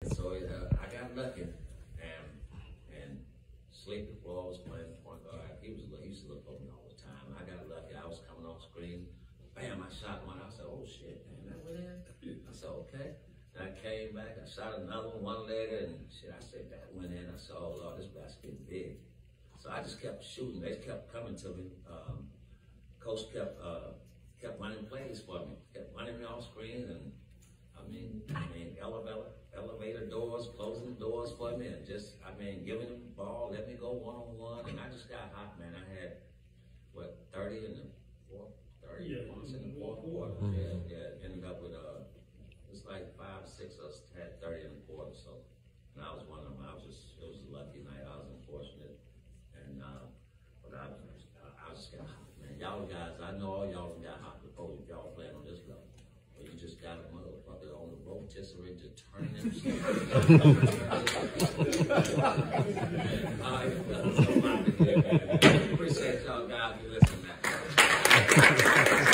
So I got lucky, and Sleepy Floyd was playing point guard. He used to look over me all the time. I got lucky. I was coming off screen. Bam! I shot one. I said, "Oh shit, man, that went in." I said, "Okay." And I came back. I shot another one later, and shit. I said that went in. I said, "Oh Lord, this basket's getting big." So I just kept shooting. They kept coming to me. Coach kept running plays for me. Kept running me off screen, and I mean, elevator doors, closing doors for me, and just, giving them the ball, let me go one-on-one, and I just got hot, man. I had, 30 in the fourth, 30 points in the fourth quarter. Yeah, ended up with, it's like 5 or 6 of us had 30 in the quarter, so, and I was one of them. It was a lucky night. I was unfortunate, and, but I just got hot, man. Y'all guys, I know all y'all got hot before y'all playing on this level. But you just got a motherfucker on the rotisserie to turn him. Appreciate y'all guys for listening, man.